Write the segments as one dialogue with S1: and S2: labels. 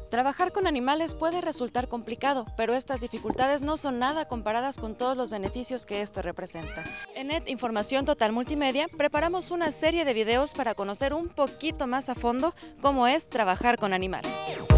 S1: Trabajar con animales puede resultar complicado, pero estas dificultades no son nada comparadas con todos los beneficios que esto representa. En ET Información Total Multimedia preparamos una serie de videos para conocer un poquito más a fondo cómo es trabajar con animales.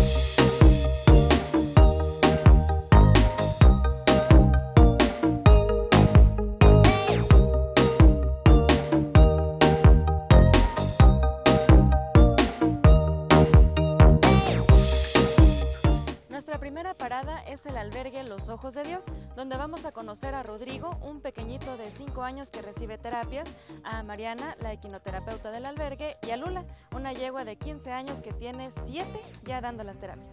S1: Nuestra primera parada es el albergue Los Ojos de Dios, donde vamos a conocer a Rodrigo, un pequeñito de 5 años que recibe terapias, a Mariana, la equinoterapeuta del albergue, y a Lula, una yegua de 15 años que tiene 7 ya dando las terapias.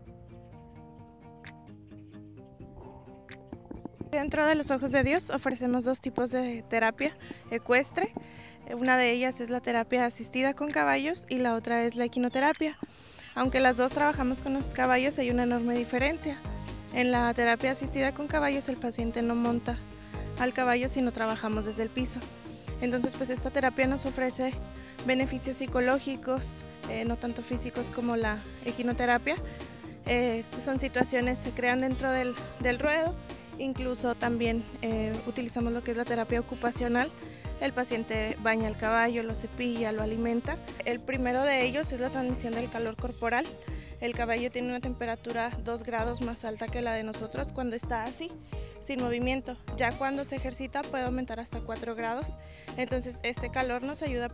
S2: Dentro de Los Ojos de Dios ofrecemos 2 tipos de terapia ecuestre. Una de ellas es la terapia asistida con caballos y la otra es la equinoterapia. Aunque las dos trabajamos con los caballos, hay una enorme diferencia. En la terapia asistida con caballos el paciente no monta al caballo sino trabajamos desde el piso. Entonces pues esta terapia nos ofrece beneficios psicológicos, no tanto físicos como la equinoterapia. Son situaciones que se crean dentro del ruedo, incluso también utilizamos lo que es la terapia ocupacional. El paciente baña al caballo, lo cepilla, lo alimenta. El primero de ellos es la transmisión del calor corporal. El caballo tiene una temperatura 2 grados más alta que la de nosotros cuando está así, sin movimiento. Ya cuando se ejercita puede aumentar hasta 4 grados. Entonces este calor nos ayuda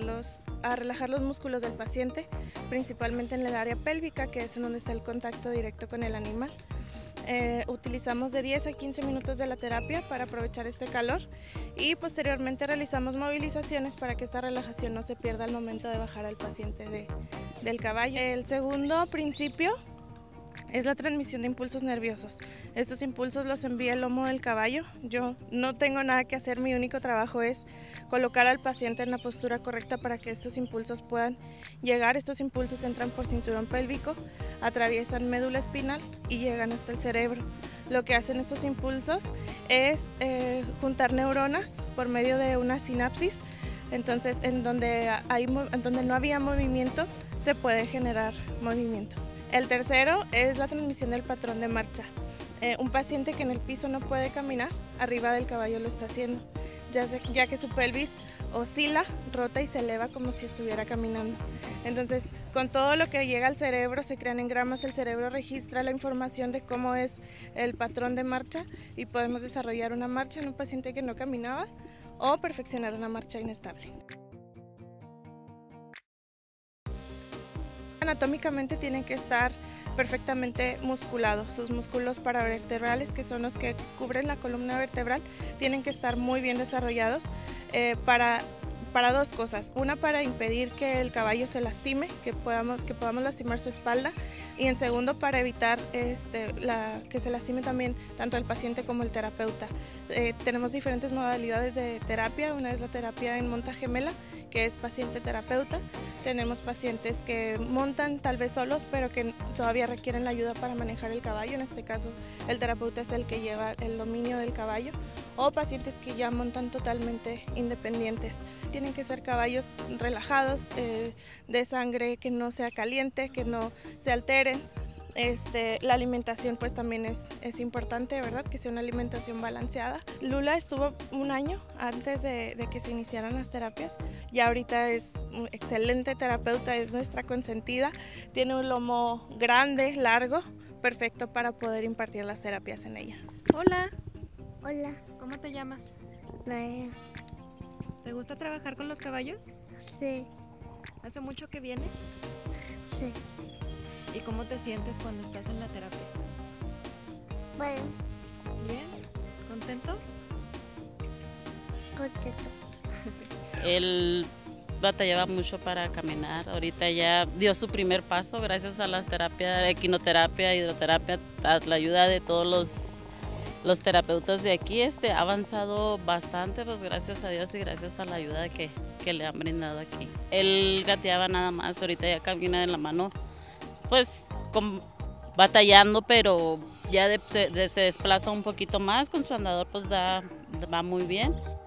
S2: a relajar los músculos del paciente, principalmente en el área pélvica, que es en donde está el contacto directo con el animal. Utilizamos de 10 a 15 minutos de la terapia para aprovechar este calor y posteriormente realizamos movilizaciones para que esta relajación no se pierda al momento de bajar al paciente del caballo. El segundo principio es la transmisión de impulsos nerviosos. Estos impulsos los envía el lomo del caballo. Yo no tengo nada que hacer, mi único trabajo es colocar al paciente en la postura correcta para que estos impulsos puedan llegar. Estos impulsos entran por cinturón pélvico, atraviesan médula espinal y llegan hasta el cerebro. Lo que hacen estos impulsos es juntar neuronas por medio de una sinapsis. Entonces, en donde no había movimiento, se puede generar movimiento. El tercero es la transmisión del patrón de marcha. Un paciente que en el piso no puede caminar, arriba del caballo lo está haciendo, ya que su pelvis oscila, rota y se eleva como si estuviera caminando. Entonces, con todo lo que llega al cerebro, se crean engramas, el cerebro registra la información de cómo es el patrón de marcha y podemos desarrollar una marcha en un paciente que no caminaba o perfeccionar una marcha inestable. Anatómicamente tienen que estar perfectamente musculados. Sus músculos paravertebrales, que son los que cubren la columna vertebral, tienen que estar muy bien desarrollados para 2 cosas. Una, para impedir que el caballo se lastime, que podamos lastimar su espalda, y en segundo, para evitar que se lastime también tanto el paciente como el terapeuta. Tenemos diferentes modalidades de terapia. Una es la terapia en monta gemela, que es paciente-terapeuta. Tenemos pacientes que montan tal vez solos, pero que todavía requieren la ayuda para manejar el caballo. En este caso, el terapeuta es el que lleva el dominio del caballo. O pacientes que ya montan totalmente independientes. Tienen que ser caballos relajados, de sangre que no sea caliente, que no se alteren. La alimentación pues también es importante, ¿verdad? Que sea una alimentación balanceada. Lula estuvo 1 año antes de que se iniciaran las terapias. Ya ahorita es un excelente terapeuta, es nuestra consentida. Tiene un lomo grande, largo, perfecto para poder impartir las terapias en ella.
S1: Hola.
S3: Hola,
S1: ¿Cómo te llamas?
S3: María.
S1: ¿Te gusta trabajar con los caballos?
S3: Sí,
S1: ¿Hace mucho que vienes?
S3: sí.
S1: ¿Y cómo te sientes cuando estás en la terapia?
S3: Bueno,
S1: ¿Bien? ¿Contento?
S3: contento.
S4: Él batallaba mucho para caminar, ahorita ya dio su primer paso gracias a las terapias, equinoterapia, hidroterapia, a la ayuda de todos los terapeutas de aquí. Ha avanzado bastante, pues gracias a Dios y gracias a la ayuda que le han brindado aquí. Él gateaba nada más, ahorita ya camina de la mano, pues batallando, pero ya se desplaza un poquito más, con su andador pues va muy bien.